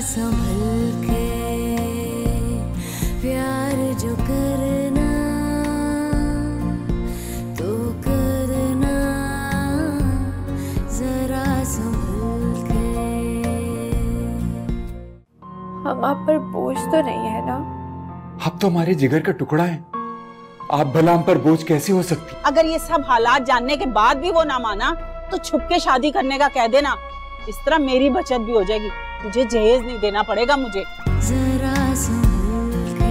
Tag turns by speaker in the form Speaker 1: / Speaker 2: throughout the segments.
Speaker 1: संभल के प्यार जो करना तो करना जरा संभल के।
Speaker 2: हम आप पर बोझ तो नहीं है ना?
Speaker 3: आप तो हमारे जिगर का टुकड़ा है, आप भला हम पर बोझ कैसे हो सकती?
Speaker 4: अगर ये सब हालात जानने के बाद भी वो ना माना तो छुप के शादी करने का कह देना, इस तरह मेरी बचत भी हो जाएगी। तुझे जहेज नहीं देना पड़ेगा मुझे।
Speaker 1: जरा संभल के,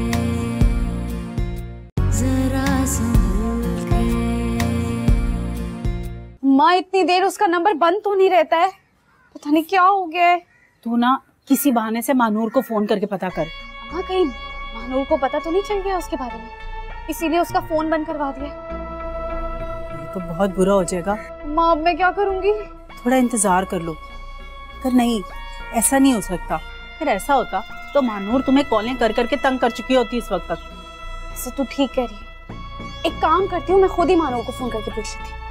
Speaker 1: जरा संभल के।
Speaker 2: माँ इतनी देर उसका नंबर बंद तो नहीं रहता है, पता नहीं क्या हो गया है।
Speaker 4: तू ना किसी बहाने से मानूर को फोन करके पता कर।
Speaker 2: हाँ, कहीं मानूर को पता तो नहीं चल गया उसके बारे में, इसीलिए उसका फोन बंद करवा दिया।
Speaker 4: ये तो बहुत बुरा हो जाएगा।
Speaker 2: माँ अब मैं क्या करूँगी?
Speaker 4: थोड़ा इंतजार कर लो। पर नहीं, ऐसा नहीं हो सकता। फिर ऐसा होता तो मानूर तुम्हें कॉलें कर करके तंग कर चुकी होती इस वक्त तक।
Speaker 2: ऐसे तू ठीक कह रही है, एक काम करती हूँ, मैं खुद ही मानूर को फोन करके पूछ लेती हूँ।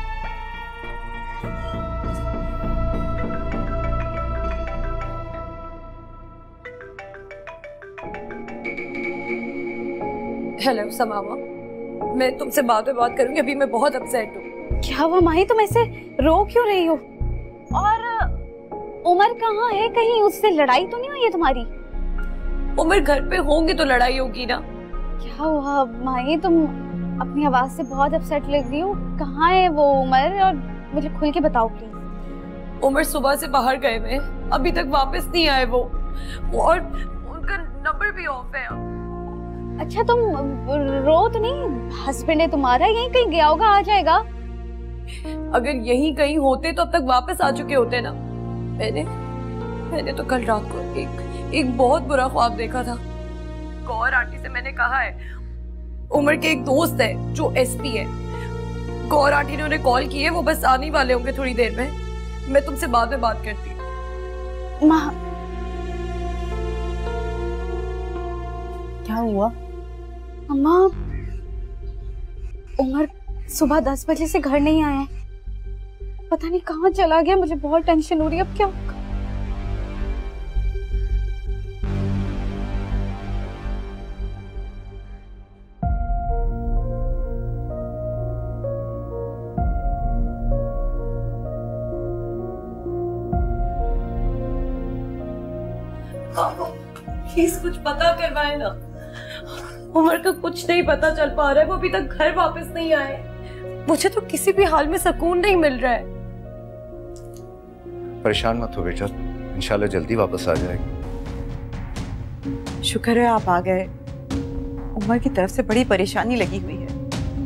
Speaker 5: हेलो समामा, मैं तुमसे बाद में बात करूंगी, अभी मैं बहुत अपसेट हूँ।
Speaker 2: क्या हुआ माही, तुम ऐसे रो क्यों रही हो? और उमर कहाँ है? कहीं उससे लड़ाई तो नहीं हुई है तुम्हारी?
Speaker 5: उमर घर पे होंगे तो लड़ाई होगी ना।
Speaker 2: क्या हुआ माही, तुम अपनी आवाज से बहुत अपसेट लग रही हो। कहाँ है वो उमर, और मुझे खुल के बताओ प्लीज।
Speaker 5: उमर सुबह से बाहर गए हुए, अभी तक वापस नहीं आए वो, और उनका नंबर भी ऑफ है।
Speaker 2: अच्छा तुम रो तो नहीं, हस्बैंड है तुम्हारा, यहीं कहीं गया होगा, आ जाएगा।
Speaker 5: अगर यहीं कहीं होते तो अब तक वापस आ चुके होते ना। मैंने तो कल रात को एक बहुत बुरा ख्वाब देखा था। गौर आंटी से मैंने कहा है, उमर के एक दोस्त है जो एसपी है, गौर आंटी ने उन्हें कॉल की है, वो बस आने वाले होंगे थोड़ी देर में। मैं तुमसे बाद में बात करती हूँ।
Speaker 2: माँ
Speaker 4: क्या हुआ?
Speaker 2: अम्मा, उमर सुबह 10 बजे से घर नहीं आया है, पता नहीं कहाँ चला गया। मुझे बहुत टेंशन हो रही है, अब क्या होगा?
Speaker 5: प्लीज कुछ पता करवाए ना, उमर का कुछ नहीं पता चल पा रहा है, वो अभी तक घर वापस नहीं आए। मुझे तो किसी भी हाल में सुकून नहीं मिल रहा है।
Speaker 6: परेशान मत हो बेटा, इंशाल्लाह जल्दी वापस आ जाएगी।
Speaker 7: शुक्र है आप आ गए। उमर की तरफ से बड़ी परेशानी लगी हुई है।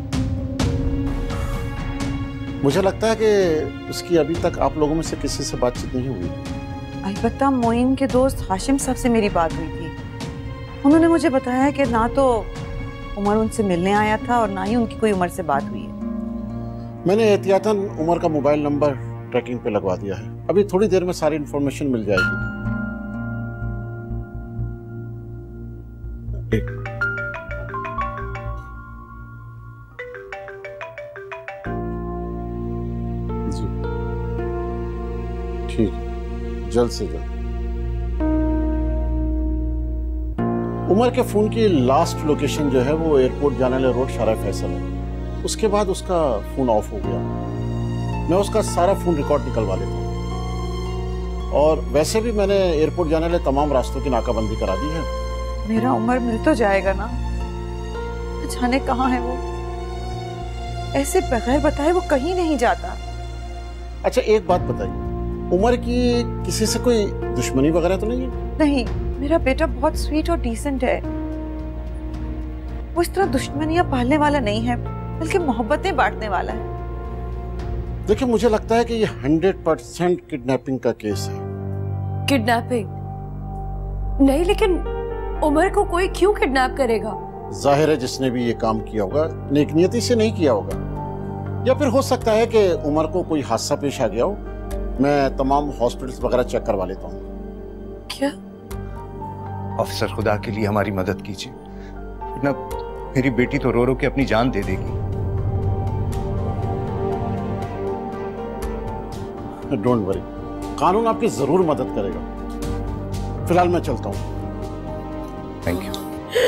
Speaker 8: मुझे लगता है कि उसकी अभी तक आप लोगों में से किसी से बातचीत नहीं हुई।
Speaker 7: अलबत्ता मोइन के दोस्त हाशिम साहब से मेरी बात हुई थी। उन्होंने मुझे बताया कि ना तो उमर उनसे मिलने आया था और ना ही उनकी कोई उमर से बात हुई है।
Speaker 8: मैंने एहतियातन उमर का मोबाइल नंबर ट्रैकिंग पे लगवा दिया है, अभी थोड़ी देर में सारी इंफॉर्मेशन मिल जाएगी। एक जी ठीक, जल्द से जल्द। उमर के फोन की लास्ट लोकेशन जो है वो एयरपोर्ट जाने वाले रोड शारा फैसल है। उसके बाद उसका फोन ऑफ हो गया। मैं उसका सारा फोन रिकॉर्ड निकलवा लेता हूँ, और वैसे भी मैंने एयरपोर्ट जाने वाले तमाम रास्तों की नाकाबंदी करा दी है।
Speaker 7: मेरा उमर मिल तो जाएगा ना? जाने कहाँ है वो? ऐसे बगैर बताए वो कहीं नहीं जाता।
Speaker 8: अच्छा एक बात बताइए, उमर की किसी से कोई दुश्मनी वगैरह तो नहीं है?
Speaker 7: नहीं, मेरा बेटा बहुत स्वीट और डिसेंट है। वो इस तरह दुश्मनियां पालने वाला नहीं है, बल्कि मोहब्बतें बांटने वाला है।
Speaker 8: देखिए मुझे लगता है कि ये 100% किडनैपिंग का केस है।
Speaker 5: किडनैपिंग? नहीं, लेकिन उमर को कोई क्यों किडनैप करेगा?
Speaker 8: जाहिर है जिसने भी ये काम किया होगा नेकनियती से नहीं किया होगा, या फिर हो सकता है कि उमर को कोई हादसा पेश आ गया हो। मैं तमाम हॉस्पिटल्स वगैरह चेक करवा लेता हूँ।
Speaker 5: क्या?
Speaker 6: ऑफिसर खुदा के लिए हमारी मदद कीजिए, वरना मेरी बेटी तो रो रो के अपनी जान दे देगी।
Speaker 8: डोंट वरी, कानून आपकी जरूर मदद करेगा। फिलहाल मैं चलता हूँ।
Speaker 6: Thank you.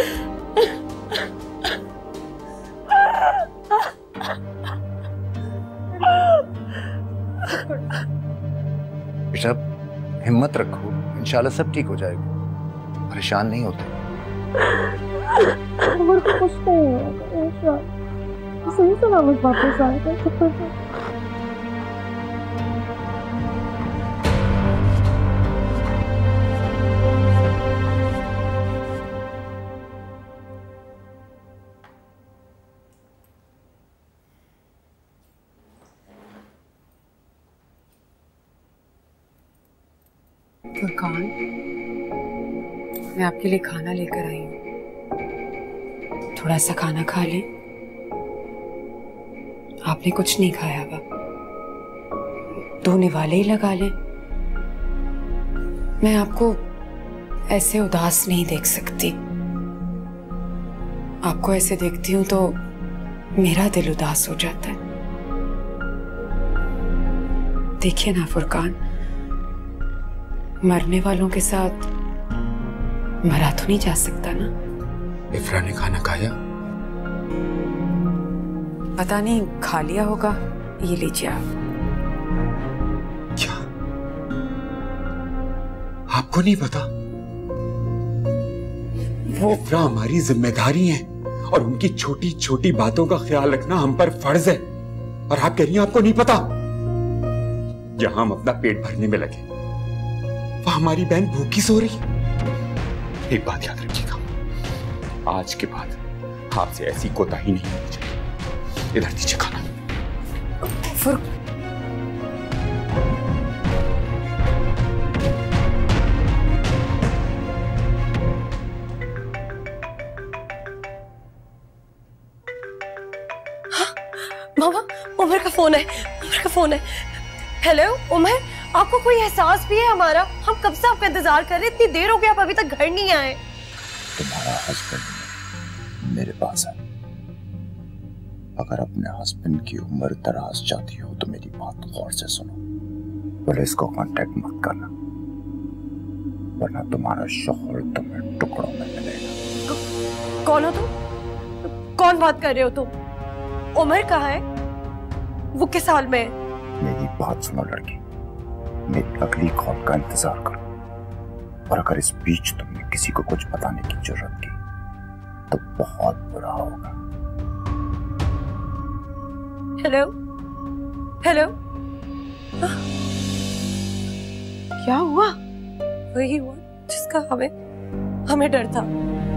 Speaker 6: बेटा हिम्मत रखो, इंशाल्लाह सब ठीक हो जाएगा, परेशान नहीं होते।
Speaker 5: उमर को कुछ नहीं होगा इंशाल्लाह, सही सलामत वापस आएगा।
Speaker 7: फुरकान, मैं आपके लिए खाना लेकर आई हूँ, थोड़ा सा खाना खा लें। आपने कुछ नहीं खाया हुआ, 2 निवाले ही लगा लें। मैं आपको ऐसे उदास नहीं देख सकती, आपको ऐसे देखती हूँ तो मेरा दिल उदास हो जाता है। देखिए ना फुरकान, मरने वालों के साथ मरा तो नहीं जा सकता ना।
Speaker 3: इफ्रा ने खाना खाया?
Speaker 7: पता नहीं, खा लिया होगा। ये लीजिए आप।
Speaker 3: क्या आपको नहीं पता? वो इफ्रा हमारी जिम्मेदारी है और उनकी छोटी छोटी बातों का ख्याल रखना हम पर फर्ज है, और आप कह रही हैं आपको नहीं पता? यहां हम अपना पेट भरने में लगे, वो हमारी बहन भूखी सो रही है। एक बात याद रखिएगा, आज के बाद आपसे ऐसी कोताही नहीं होनी चाहिए। इधर दीजिए खाना।
Speaker 5: मामा, उमर का फोन है, उमर का फोन है। हेलो उमर, आपको कोई एहसास भी है हमारा? हम कब से आपका इंतजार कर रहे हैं, इतनी देर हो गई, आप अभी तक घर नहीं आए।
Speaker 9: तुम्हारा हस्बैंड मेरे पास है। अगर अपने हस्बैंड की उम्र दराज चाहती हो तो मेरी बात गौर से सुनो। पुलिस को कांटेक्ट मत करना, वरना तुम्हारा शौहर तुम्हें टुकड़ों में मिलेगा।
Speaker 5: कौन हो तुम? कौन बात कर रहे हो तुम? उमर कहाँ है? वो किस हाल में है?
Speaker 9: मेरी बात सुनो लड़की, मेरी अगली कॉल का इंतजार करो, और अगर इस बीच तुमने किसी को कुछ बताने की जरूरत की तो बहुत बुरा होगा।
Speaker 5: हेलो हेलो,
Speaker 7: क्या हुआ?
Speaker 5: वही हुआ जिसका हमें डर था।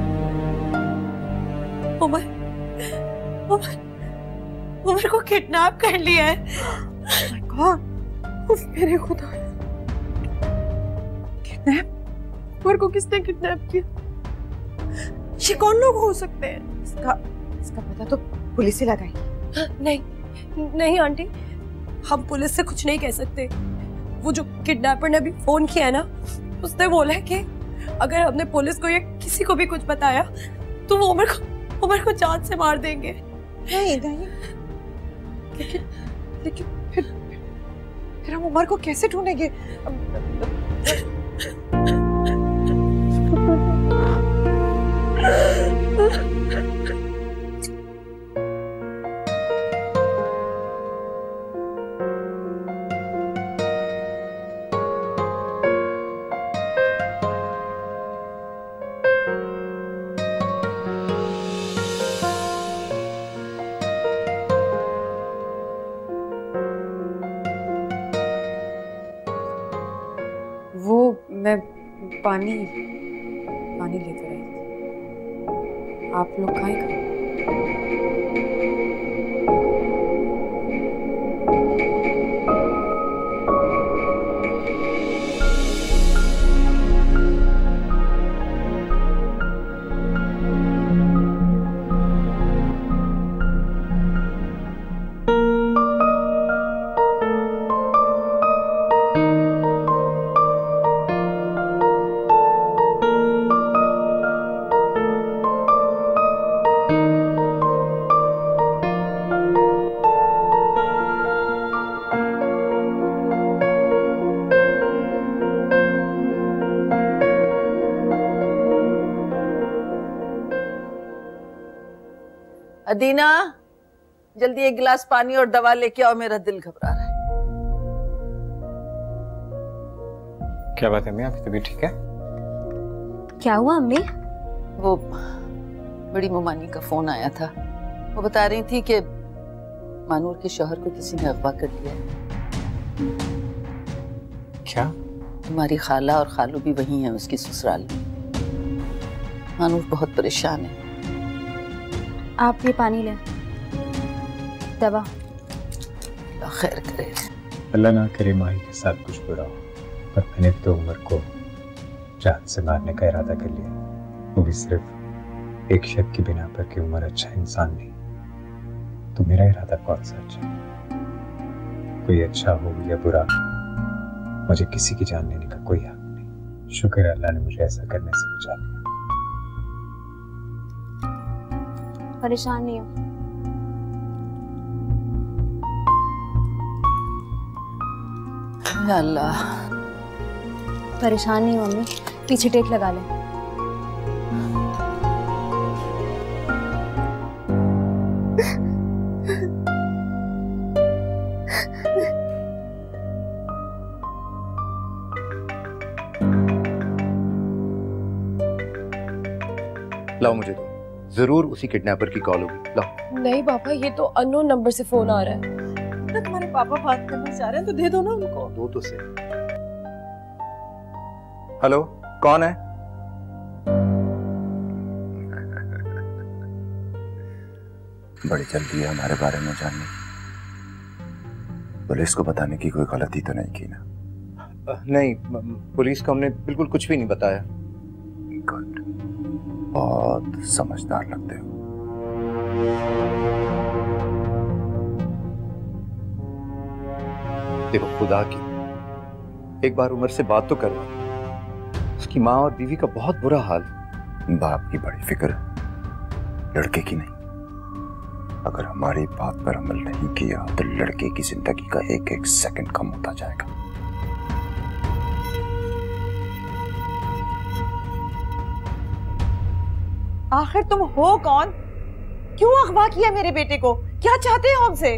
Speaker 5: उमर उमर उमर को किडनैप कर लिया है।
Speaker 7: माय गॉड,
Speaker 5: मेरे खुदा,
Speaker 7: किडनैप?
Speaker 5: उमर को किसने किडनैप किया? ये कौन लोग हो सकते हैं?
Speaker 7: इसका पता तो पुलिस ही लगाई।
Speaker 5: नहीं नहीं आंटी, हम पुलिस से कुछ नहीं कह सकते। वो जो किडनैपर ने अभी फोन किया है ना, उसने बोला है कि अगर हमने पुलिस को या किसी को भी कुछ बताया तो वो उमर को जान से मार देंगे।
Speaker 7: नहीं नहीं, लेकिन फिर हम उमर को कैसे ढूंढेंगे? मैं पानी लेकर आई थी। आप लोग खाएंगे?
Speaker 10: अदीना, जल्दी एक गिलास पानी और दवा लेके आओ, मेरा दिल घबरा रहा है।
Speaker 11: क्या बात है अम्मी, आपकी तबीयत ठीक है?
Speaker 2: क्या हुआ अम्मी?
Speaker 10: वो बड़ी मुमानी का फोन आया था। वो बता रही थी कि मानूर के शौहर को किसी ने अगवा कर लिया है।
Speaker 11: क्या?
Speaker 10: तुम्हारी खाला और खालू भी वही हैं उसकी ससुराल में। मानूर बहुत परेशान है।
Speaker 2: आप ये पानी लें, दवा।
Speaker 10: खैर करे।
Speaker 11: अल्लाह ना करे माही के साथ कुछ बुरा हो, पर मैंने तो उमर को जान से मारने का इरादा कर लिया, वो भी सिर्फ एक शक की बिना पर कि उमर अच्छा इंसान नहीं। तो मेरा इरादा कौन सा अच्छा? कोई अच्छा हो या बुरा, मुझे किसी की जान लेने का कोई हक नहीं। शुक्र है अल्लाह ने मुझे ऐसा करने से बचा लिया।
Speaker 2: परेशान नहीं हो?
Speaker 10: या अल्लाह।
Speaker 2: परेशान नहीं हो अम्मी, पीछे टेक लगा लें।
Speaker 6: लाओ मुझे दो, जरूर उसी किडनैपर की कॉल होगी। लाओ।
Speaker 5: नहीं पापा, ये तो अननोन नंबर से फोन आ रहा है।
Speaker 4: तुम्हारे पापा बात करना चाह रहे हैं तो दे दो ना उनको।
Speaker 6: दो तो से। हेलो, कौन है?
Speaker 9: बड़ी जल्दी है हमारे बारे में जानने। पुलिस को बताने की कोई गलती तो नहीं की ना?
Speaker 6: नहीं, पुलिस को हमने बिल्कुल कुछ भी नहीं बताया।
Speaker 9: गुड, बहुत समझदार लगते हो।
Speaker 6: देखो खुदा की, एक बार उमर से बात तो करवा। उसकी माँ और बीवी का बहुत बुरा हाल।
Speaker 9: बाप की बड़ी फिक्र है, लड़के की नहीं। अगर हमारी बात पर अमल नहीं किया तो लड़के की जिंदगी का एक एक सेकंड कम होता जाएगा।
Speaker 7: आखिर तुम हो कौन? क्यों अगवा किया मेरे बेटे को? क्या चाहते हो हमसे?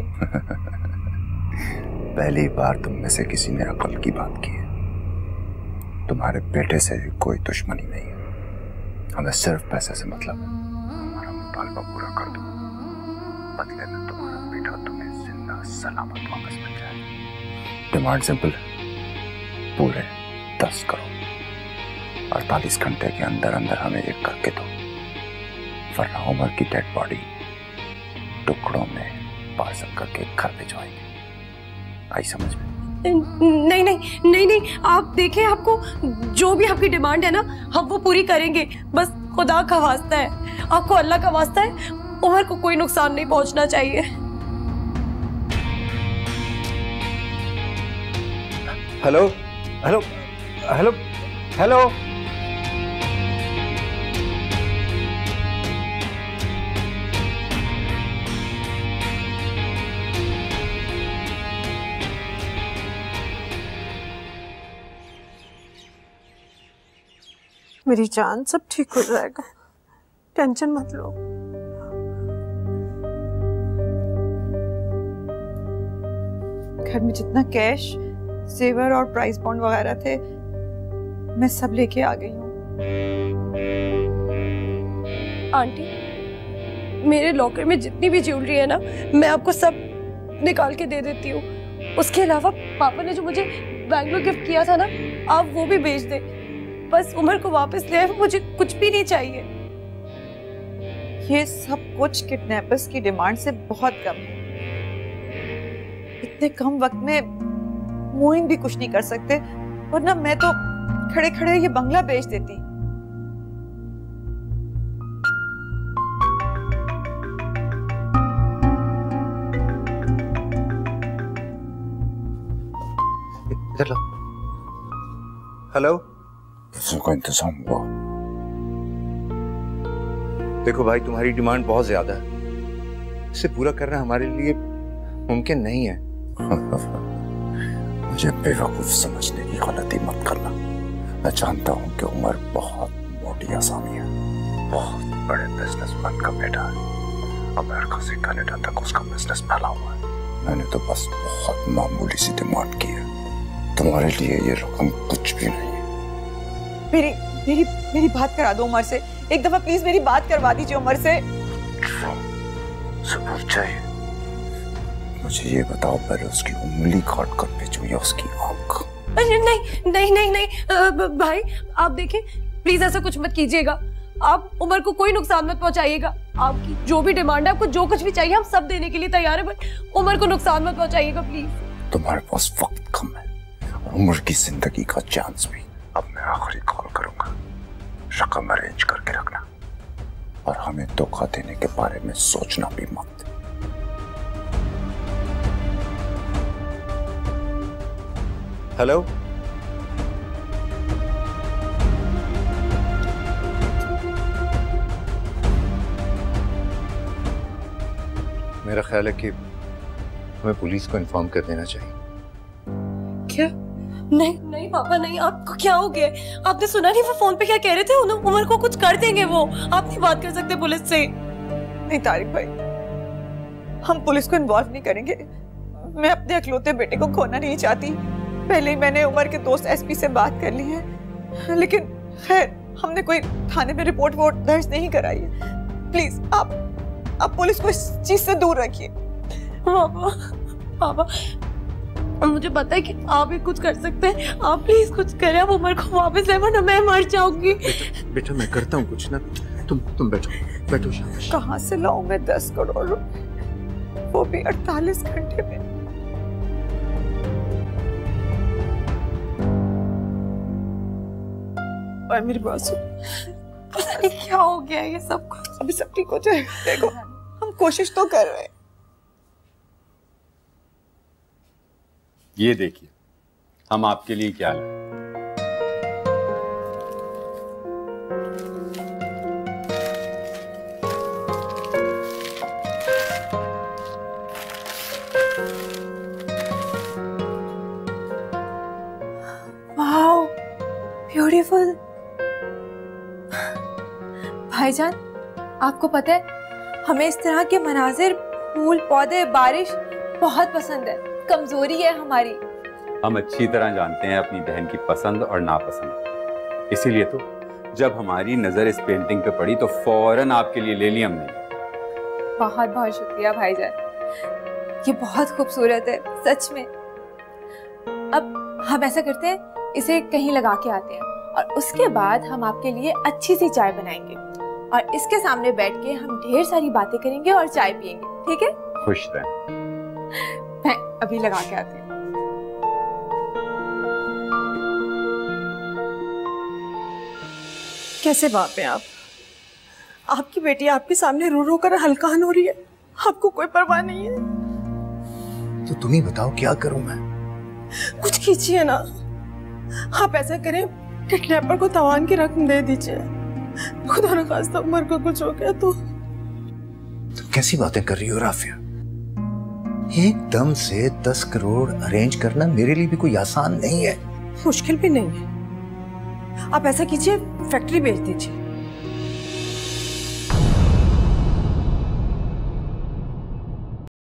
Speaker 9: पहली बार तुम में से किसी ने अकल की बात की है। तुम्हारे बेटे से कोई दुश्मनी नहीं है, हमें सिर्फ पैसे से मतलब है। हमारा मुतालबा पूरा कर दो, बदले में तुम्हारा बेटा तुम्हें जिंदा सलामत वापस मिल जाए। डिमांड सिंपल है, पूरे 10 करोड़ 48 घंटे के अंदर अंदर हमें एक करके दो, वरना उमर की डेड बॉडी टुकड़ों में पार्सल करके घर भिजवाएंगे। आई समझ में?
Speaker 5: नहीं नहीं नहीं नहीं, आप देखें, आपको जो भी आपकी डिमांड है ना, हम वो पूरी करेंगे। बस खुदा का वास्ता है, आपको अल्लाह का वास्ता है, उमर को कोई नुकसान नहीं पहुंचना चाहिए।
Speaker 6: Hello hello hello hello.
Speaker 4: मेरी जान, सब ठीक हो जाएगा, टेंशन मत लो। घर में जितना कैश, जेवर और प्राइस बॉन्ड वगैरह थे, मैं सब लेके आ गई हूँ।
Speaker 5: आंटी, मेरे लॉकर में जितनी भी ज्वेलरी है ना, मैं आपको सब निकाल के दे देती हूँ। उसके अलावा पापा ने जो मुझे बैंगलोर गिफ्ट किया था ना, आप वो भी भेज दे। बस उमर को वापस ले आए, मुझे कुछ भी नहीं चाहिए।
Speaker 7: ये सब कुछ किडनैपर्स की डिमांड से बहुत कम है। इतने कम वक्त में मोइन भी कुछ नहीं कर सकते, वरना मैं तो खड़े खड़े ये बंगला बेच देती।
Speaker 6: इधर लो। हेलो,
Speaker 9: को इंतजाम हुआ?
Speaker 6: देखो भाई, तुम्हारी डिमांड बहुत ज्यादा है, इसे पूरा करना हमारे लिए मुमकिन नहीं है।
Speaker 9: मुझे बेवकूफ समझने की गलती मत करना। मैं जानता हूँ कि उमर बहुत मोटी आसामी है, बहुत बड़े बिजनेसमैन का बेटा है। अमेरिका से कनाडा तक उसका बिजनेस फैला हुआ है। मैंने तो बस बहुत मामूली सी डिमांड की है। तुम्हारे लिए ये रकम कुछ भी नहीं है।
Speaker 7: मेरी मेरी मेरी बात करा दो उमर से, एक दफा प्लीज मेरी बात करवा दीजिए उमर से।
Speaker 9: सबूत चाहिए? मुझे ये बताओ, पहले उसकी उंगली काट कर भेजूं या उसकी आंख?
Speaker 5: नहीं नहीं नहीं नहीं भाई आप देखिए, प्लीज ऐसा कुछ मत कीजिएगा। आप उमर को कोई नुकसान मत पहुंचाइएगा। आपकी जो भी डिमांड है, आपको जो कुछ भी चाहिए हम सब देने के लिए तैयार है, बट उमर को नुकसान मत पहुंचाइएगा प्लीज।
Speaker 9: तुम्हारे पास वक्त कम है और उमर की जिंदगी का चांस भी। अब मैं आखिरी कॉल करूंगा, रकम अरेंज करके रखना और हमें धोखा देने के बारे में सोचना भी मत।
Speaker 6: हेलो, मेरा ख्याल है कि हमें पुलिस को इन्फॉर्म कर देना चाहिए।
Speaker 5: क्या? नहीं नहीं पापा नहीं, आपको क्या हो गया? आपने सुना नहीं वो फोन पे क्या कह रहे थे? उमर को कुछ कर देंगे वो। आप नहीं बात कर सकते पुलिस से।
Speaker 7: नहीं तारिक भाई, हम पुलिस को इन्वॉल्व नहीं करेंगे। मैं अपने अकलौते बेटे को खोना नहीं चाहती। पहले ही मैंने उमर के दोस्त एसपी से बात कर ली है, लेकिन खैर हमने कोई थाने में रिपोर्ट वोट दर्ज नहीं कराई है। प्लीज आप पुलिस को इस चीज से दूर रखिए।
Speaker 5: पापा मुझे पता है कि आप ही कुछ कर सकते हैं, आप प्लीज कुछ करें। आप उमर को वापस ले, वरना मैं मर जाऊंगी।
Speaker 6: बेटा मैं करता हूँ कुछ ना, तुम बैठो शाबाश।
Speaker 7: कहाँ से लाऊं मैं 10 करोड़ रुपए, वो भी 48 घंटे में? और मेरी बात सुन,
Speaker 5: पता नहीं क्या हो गया ये सब कुछ।
Speaker 7: अभी सब ठीक हो जाएगा, देखो हम कोशिश तो कर रहे हैं।
Speaker 3: ये देखिए हम आपके लिए क्या लाए।
Speaker 12: Wow beautiful. भाईजान आपको पता है हमें इस तरह के मनाजिर, फूल पौधे, बारिश बहुत पसंद है। कमजोरी है हमारी।
Speaker 3: हम अच्छी तरह जानते हैं अपनी बहन की पसंद और नापसंद, इसीलिए तो जब हमारी नजर इस पेंटिंग पे पड़ी तो फौरन आपके लिए ले ली हमने।
Speaker 12: बहुत बहुत शुक्रिया भाईजान, ये बहुत खूबसूरत है सच में। अब हम ऐसा करते हैं, इसे कहीं लगा के आते हैं और उसके बाद हम आपके लिए अच्छी सी चाय बनाएंगे और इसके सामने बैठ के हम ढेर सारी बातें करेंगे और चाय पियेंगे, ठीक है?
Speaker 3: खुश रहें।
Speaker 12: मैं अभी लगा के आती हूँ।
Speaker 7: कैसे बाप हैं आप? आपकी बेटी आपके सामने रो रो कर हलकान हो रही है, आपको कोई परवाह नहीं है?
Speaker 6: तो तुम ही बताओ क्या करूं मैं?
Speaker 7: कुछ कीजिए ना। आप ऐसा करें, किडनैपर को तवान की रकम दे दीजिए। खुदा न खास्ता उमर को कुछ हो गया तो।
Speaker 6: तुम कैसी बातें कर रही हो राफिया? एकदम से 10 करोड़ अरेंज करना मेरे लिए भी कोई आसान नहीं है।
Speaker 7: मुश्किल भी नहीं है। आप ऐसा कीजिए, फैक्ट्री बेच दीजिए।